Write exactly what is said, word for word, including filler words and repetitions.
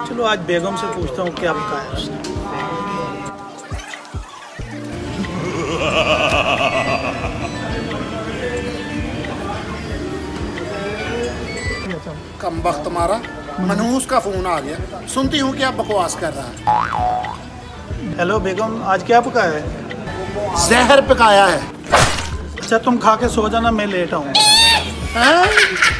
चलो आज बेगम से पूछता हूँ क्या बताया उसने। कम वक्त तुम्हारा मनहूस का फोन आ गया, सुनती हूँ क्या बकवास कर रहा है। हेलो बेगम, आज क्या पकाया है? जहर पकाया है। अच्छा तुम खा के सो जाना, मैं लेट आऊँगा।